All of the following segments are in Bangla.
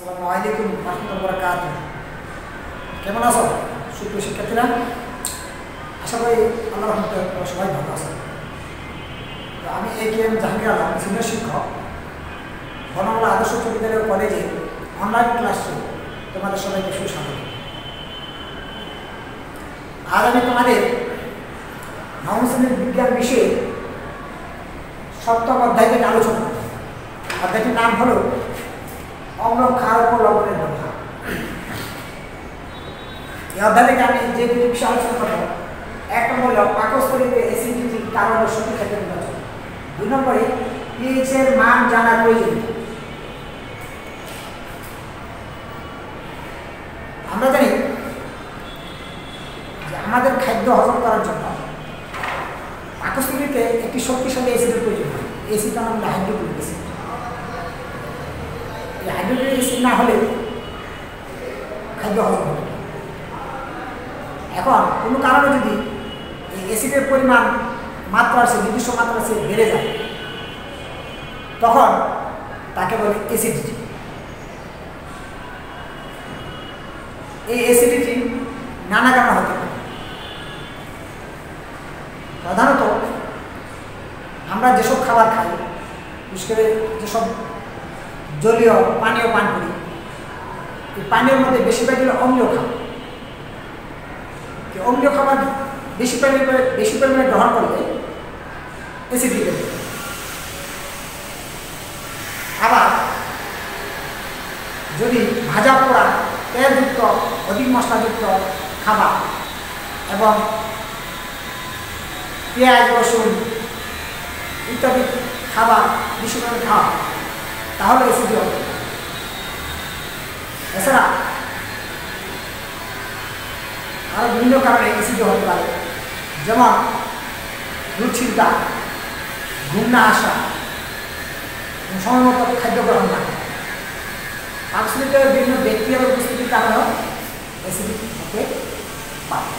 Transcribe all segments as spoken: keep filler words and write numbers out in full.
আসসালামু আলাইকুম রাহমাতুল্লাহি ওয়া বারাকাতুহু। কেমন আছো সুপ্রিয় শিক্ষার্থীরা? আশা করি আল্লাহর রহমতে সবাই ভালো আছেন। তো আমি A K M Jahangir Alam, senior শিক্ষক, বনমালা আদর্শ উচ্চ বিদ্যালয় কলেজে অনলাইন ক্লাসে তোমাদের সবাইকে সুস্বাগত। আজ আমি তোমাদের নবম শ্রেণীর বিজ্ঞান বিষয়ে সপ্তম অধ্যায় থেকে আলোচনা করব। অধ্যায়টির নাম হলো অম্ল ক্ষার ও লবণের ব্যবহার। এই অধ্যায় থেকে আমি যে দুটি বিষয় আলোচনা করব, এক নম্বর হল পাকস্থলীতে অ্যাসিডিটির কারণ ও সঠিক ক্ষেত্রে নির্বাচন, দুই নম্বরে পিএইচ এর মান জানা প্রয়োজন। আমরা জানি যে আমাদের খাদ্য হজম করার জন্য পাকস্থলীতে একটি শক্তিশালী অ্যাসিডের প্রয়োজন হয়। অ্যাসিড নাম হলো হাইড্রোক্লোরিক অ্যাসিড। এই হাইড্রোক্লোরিক অ্যাসিড না হলে খাদ্য হজম হবে। এখন কোনো কারণে যদি এই অ্যাসিডের পরিমাণ মাত্রা আছে নির্দিষ্ট মাত্রা সে বেড়ে যায়, তখন তাকে বলে অ্যাসিডিটি। এই অ্যাসিডিটি নানা কারণে হতে পারে। প্রধানত আমরা যেসব খাবার খাই, বিশেষ করে যেসব জলীয় পানীয় পান করি, এই পানীয়ের মধ্যে বেশিরভাগ হলো অম্লীয় খাবার। অম্লীয় খাবার বেশি পরিমাণে বেশি পরিমাণে গ্রহণ করলে অ্যাসিডিটি বেড়ে যায়। আবার যদি ভাজা পোড়া তেলযুক্ত অধিক মশলাযুক্ত খাবার এবং পেঁয়াজ রসুন ইত্যাদি খাবার বেশি পরিমাণে খাওয়া, তাহলে অ্যাসিডিটি হবে। এছাড়া আরও বিভিন্ন কারণে অ্যাসিডিটি হতে পারে, যেমন দুশ্চিন্তা, ঘুম না আসা, সময়মতো খাদ্য গ্রহণ না করা। পাকস্থলীতে বিভিন্ন ব্যাকটেরিয়ার উপস্থিতির কারণেও অ্যাসিডিটি হতে পারে।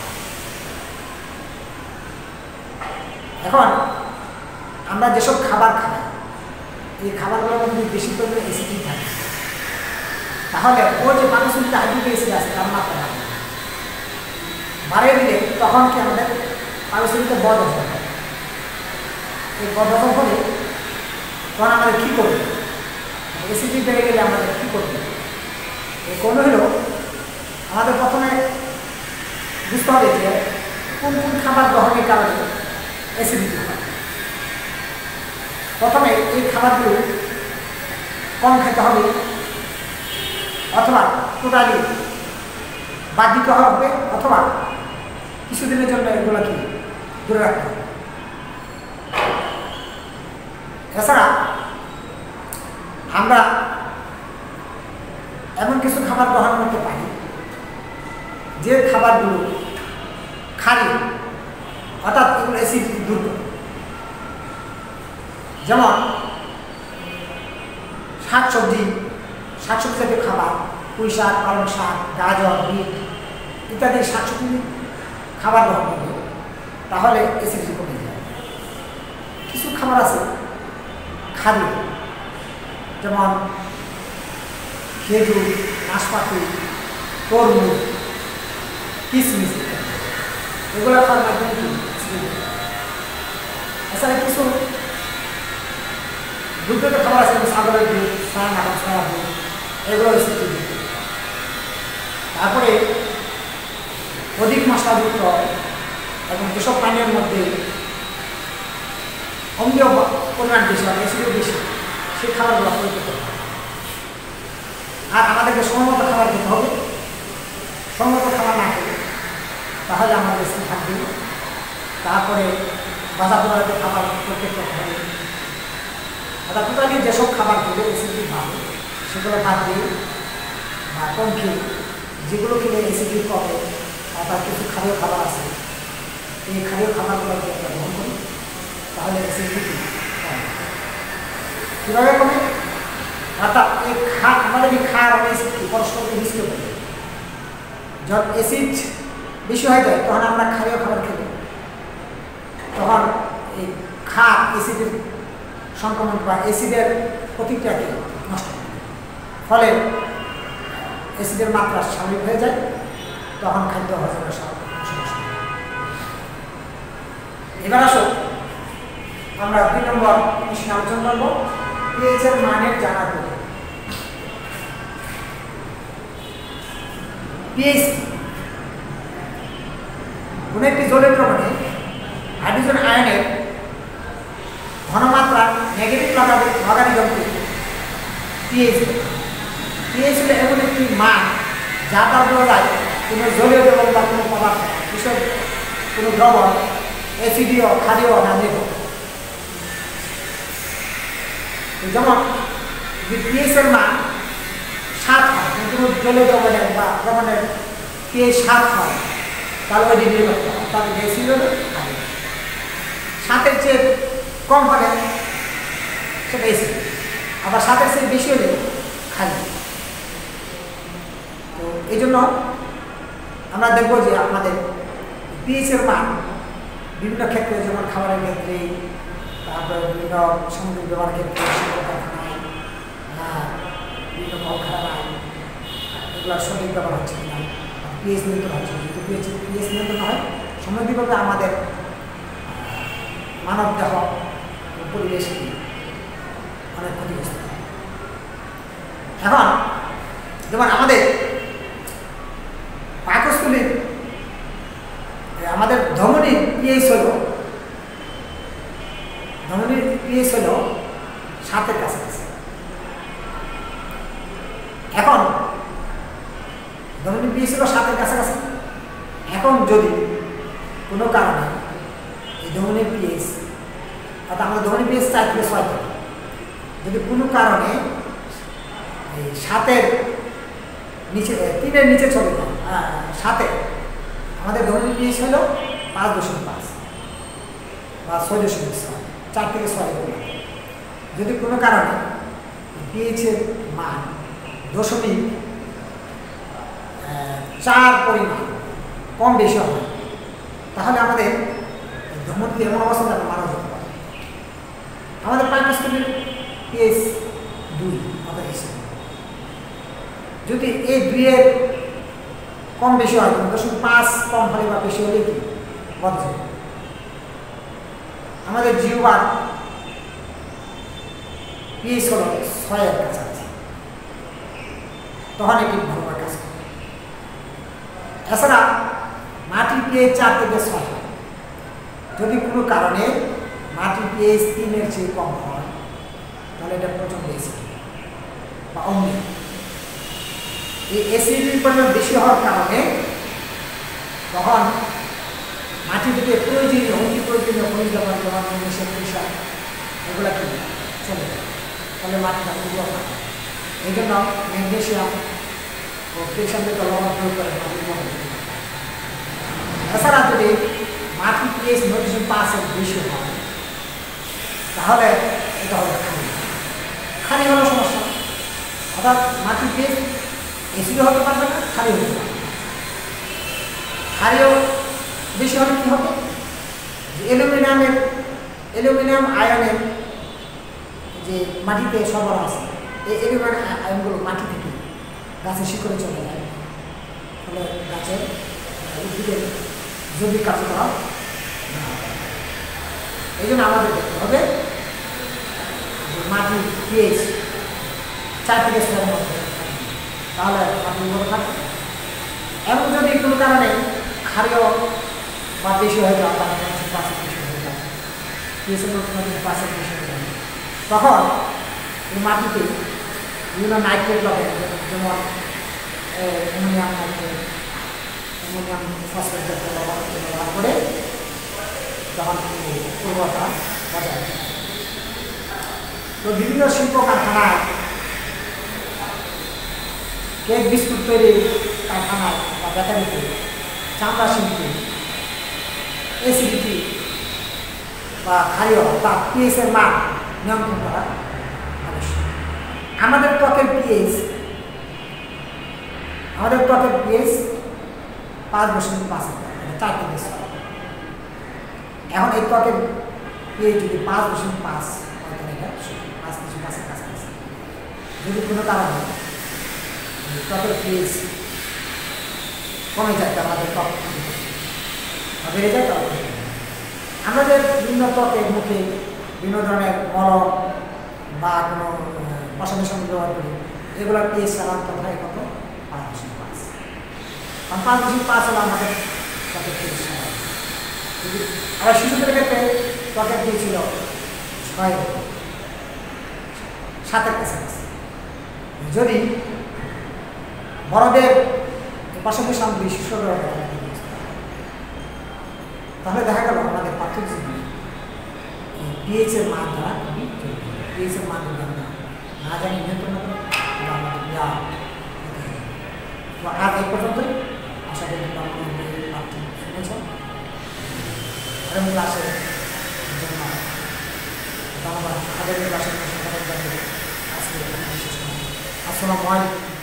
এখন আমরা যেসব খাবার খাই, এই খাবারগুলোর মধ্যে বেশি পরিমাণে অ্যাসিডিটি থাকে, তাহলে ওই যে পাকস্থলীতে হাইড্রোক্লোরিক অ্যাসিড আছে তার মাত্রা বাড়ে বাড়িয়ে দিলে তখন কি আমাদের পাকস্থলীতে বদহজম হয়। এই বদহজম হলে তখন আমাদের কী করবে? অ্যাসিডিটি বেড়ে গেলে আমাদের কী করবে? এই কোন হলো আমাদের প্রথমে বুঝতে হবে যে কোন কোন খাবার গ্রহণের কারণে অ্যাসিডিটি হয়। প্রথমে এই খাবারগুলো কম খেতে হবে, অথবা টোটালি বাদ দিতে হবে, অথবা কিছুদিনের জন্য এগুলো কি দূরে রাখতে হবে। এছাড়া আমরা এমন কিছু খাবার গ্রহণ করতে পারি যে খাবারগুলো খালি, অর্থাৎ এগুলো অ্যাসিডিটি দূর করে। যেমন শাকসবজি, শাকসবজি জাতীয় খাবার, পুঁই শাক, পালং শাক, গাজর, বিট ইত্যাদি শাকসবজি খাবার গ্রহণ করবে, তাহলে অ্যাসিডিটি কমে যায়। কিছু খাবার আছে খালি, যেমন খেজুর, নাশপাতি, তরমুজ, কিশমিশ, এগুলো খাওয়ার মাধ্যমে কি এছাড়া কিছু দুধজাত খাবার আছে, ছাগলের দুধ, সান এবং সয়া দুধ, এগুলো অ্যাসিডিটি। তারপরে অধিক মশলাযুক্ত এবং যেসব পানীয়ের মধ্যে অম্লীয় পরিমাণ বেশি হয়, অ্যাসিডও বেশি, সেই খাবারগুলো প্রয়োগ করতে হবে। আর আমাদেরকে সময়মতো খাবার খেতে হবে। সময়মতো খাবার না খেলে তাহলে আমাদের অ্যাসিড থাকবে। তারপরে বাজা পোড়াতে খাবার প্রত্যেক করতে হবে। অর্থাৎ টোটালি যেসব খাবার খেলে অ্যাসিডিটি হবে সেগুলো বাদ দিয়ে বা কম খেয়ে যেগুলো খেলে অ্যাসিডিটি কমে, অর্থাৎ কিছু খাদ্য খাবার আছে, এই খাদ্য খাবারগুলো যদি আমরা গ্রহণ করি তাহলে অ্যাসিডিটি কমে। কীভাবে কমে? অর্থাৎ এই খা আমাদের এই খার অ্যাসিড পরস্পরকে মিশতে পারে। যখন অ্যাসিড বেশি হয়ে যায় তখন আমরা খাদ্য খাবার খেলে তখন এই খার অ্যাসিডের সংক্রমণ বা অ্যাসিডের প্রতিক্রিয়াকে নষ্ট করে। ফলে অ্যাসিডের মাত্রা স্বাভাবিক হয়ে যায়, তখন খাদ্য হজমের সমস্যা। এবার আসো আমরা দুই নম্বর বিষয়ে আলোচনা করবো পিএইচ এর মানের জানার প্রয়োজন। পিএইচ কোন একটি জলের দ্রবণে হাইড্রোজেন আয়নের ঘনমাত্রা নেগেটিভ লগারিদমকে পিএইচ। পিএইচ হলো এমন একটি মান যা দ্বারা বলা যায় কোনো জলীয় দ্রবণ বা কোনো পদার্থ বিশেষ কোনো দ্রবণ অ্যাসিডীয়, ক্ষারীয় না নির্ভর। যেমন পিএইচ এর মান সাত হয়, কোনো জলীয় দ্রবণের বা দ্রবণের পিএইচ সাত হয়, তাহলে ওই ডিগ্রি করতে হবে, তাহলে অ্যাসিড হলো ক্ষারীয়। সাতের চেয়ে কম হলে সেটা অ্যাসিড, আবার সাতের চেয়ে বেশি হলে ক্ষারীয়। তো এই জন্য আমরা দেখবো যে আমাদের পিএইচ এর মান বিভিন্ন ক্ষেত্রে, যেমন খাবারের ক্ষেত্রে, তারপরে বিভিন্ন সামগ্রিক ব্যবহারের ক্ষেত্রে, শিল্প কারখানায়, বিভিন্ন কলকারখানায় এগুলো সঠিক ব্যবহার হচ্ছে কিনা, পিএইচ নিয়ন্ত্রণ হচ্ছে। যদি পিএইচ পিএইচ নিয়ন্ত্রণ হয়, সামগ্রিকভাবে আমাদের মানব দেহ পরিবেশকে অনেক ক্ষতিগ্রস্ত হয়। এখন যেমন আমাদের পাকস্থলীর আমাদের ধমনীর পিএইচ হল ধমনীর পিএইচ হল সাতের কাছাকাছি। এখন ধমনীর পিএইচ হল সাতের কাছাকাছি। এখন যদি কোনো কারণে এই ধমনীর পিএইচ, অর্থাৎ আমাদের ধমনীর পিএইচ চার থেকে ছয় থাকে, যদি কোনো কারণে এই সাতের নিচে, তিনের নিচে চলে যায়, সাথে আমাদের ধমনীর পিএইচ হল পাঁচ দশমিক পাঁচ বা ছয় দশমিক ছয়, চার থেকে ছয়। যদি কোনো কারণে পিএইচের মান দশমিক চার পরিমাণ কম বেশি হয়, তাহলে আমাদের ধমনীতে এমন অবস্থা যেন মারা যেতে পারে। আমাদের পাকস্থলীর পিএইচ দুই, আমাদের এসে যদি এই দুইয়ের কম বেশি হয়, দশমিক পাঁচ কম হলে বা বেশি হলে কি বদ্ধ। আমাদের জিহ্বার পিএইচ হল ছয়ের কাছাকাছি, তখন এটি ভালোভাবে কাজ করে। এছাড়া মাটির পিএইচ চার থেকে ছয় হয়। যদি কোনো কারণে মাটির পিএইচ তিনের চেয়ে কম হয়, তাহলে এটা প্রচন্ড অ্যাসিড বা অম্লীয়। এই অ্যাসিডের পরিমাণ বেশি হওয়ার কারণে তখন মাটি থেকে প্রয়োজনীয় অতি প্রয়োজনীয় খনিজ লবণ, যেমন ম্যাগনেসিয়াম, প্রেসার, এগুলা কি চলে যায়, তাহলে মাটিটা উর্বর হয়। এই জন্য ম্যাগনেসিয়াম ও প্রেসার জাতীয় লবণ প্রয়োগ করে মাটির উর্বর হয়। এছাড়া যদি মাটির পিএইচ নয় দশমিক পাঁচের বেশি হয়, তাহলে এটা হলো ক্ষারীয়। ক্ষারীয় হলো সমস্যা, অর্থাৎ মাটির পিএইচ অ্যাসিডও হতে পারবে না, ক্ষারীয় হতে পারবে না। ক্ষারীয় বেশি হলে কী হবে, অ্যালুমিনিয়ামের অ্যালুমিনিয়াম আয়নের যে মাটিতে সরবরাহ আছে, এই অ্যালুমিনিয়াম আয়নগুলো মাটি থেকে গাছের শিকড়ে চলে যায়, ফলে গাছের উদ্ভিদের জৈবিক কার্যকলাপ না হয়। এই জন্য আমাদের দেখতে হবে মাটির পিএইচ চার থেকে ছয়ের মধ্যে, তাহলে মাটি উর্বর থাকে। এবং যদি কোনো কারণে ক্ষারীয় বা বেশি হয়ে যায়, তাহলে পাঁচের বেশি হয়ে যায়, পিএইচের পাঁচের বেশি হয়ে যায়, তখন এই মাটিতে বিভিন্ন নাইট্রেট লাগে, যেমন অ্যামোনিয়াম নাইট্রেট, অ্যামোনিয়াম ফসফেট জাতীয় লবণ ব্যবহার করে তখন উর্বরতা বজায় রাখে। তো বিভিন্ন শিল্প কারখানায়, কেক বিস্কুট তৈরি কারখানায় বা ব্যাটারিতে, চামড়া শিল্পে অ্যাসিডিটি বা ক্ষারীয় বা পিএইচের মান নিয়ন্ত্রণ করা আবশ্যক। আমাদের ত্বকের পিএইচ আমাদের ত্বকের পিএইচ পাঁচ দশমিক পাঁচ, চার থেকে ছয়। এখন এই ত্বকের পিএইচ যদি পাঁচ দশমিক পাঁচ হয়, তাহলে এটা পাঁচ দশমিক পাঁচের কাছাকাছি। যদি কোনো কারণে ত্বকের পিএইচ কমে যায়, আমাদের ত্বক বেড়ে যায়। ত্বক আমরা যে বিভিন্ন ত্বকের মুখে বিভিন্ন ধরনের মলম বা কোনো মশাদের সঙ্গে ব্যবহার করি, এগুলোর পিএইচ সাধারণত হয় কত? পাঁচ দশমিক পাঁচ। কারণ পাঁচ দশমিক পাঁচ হলো আমাদের ত্বকের পিএইচ। আবার শিশুদের ক্ষেত্রে ত্বকের পিএইচ ছিল ছয় সাতের কাছাকাছি। যদি বড়দের পাশাপাশি সামগ্রী শিশুরা তাহলে দেখা গেল আমাদের পার্থক্য পিএইচ এর মান দ্বারা খুবই জরুরি। পিএইচ এর মান যদি আমরা না জানি নিয়ন্ত্রণ করি তাহলে আমাদের যা তো আজ এই পর্যন্তই। আশা করি পাঠ্য শুনেছেন আগামী ক্লাসের জন্য ধন্যবাদ। আগামী ক্লাসের আজকে আসসালামু আলাইকুম।